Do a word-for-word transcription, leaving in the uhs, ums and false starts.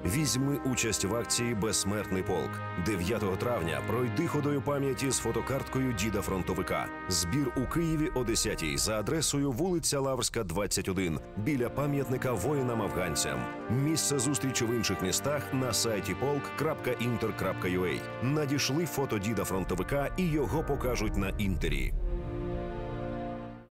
Візьми участь в акції «Безсмертний полк». дев'ятого травня пройди ходою пам'яті з фотокарткою діда-фронтовика. Збір у Києві о десятій за адресою вулиця Лаврська, двадцять один, біля пам'ятника воїнам-афганцям. Місце зустрічі в інших містах на сайті полк крапка інтер крапка ю а. Надішли фото діда-фронтовика і його покажуть на інтері.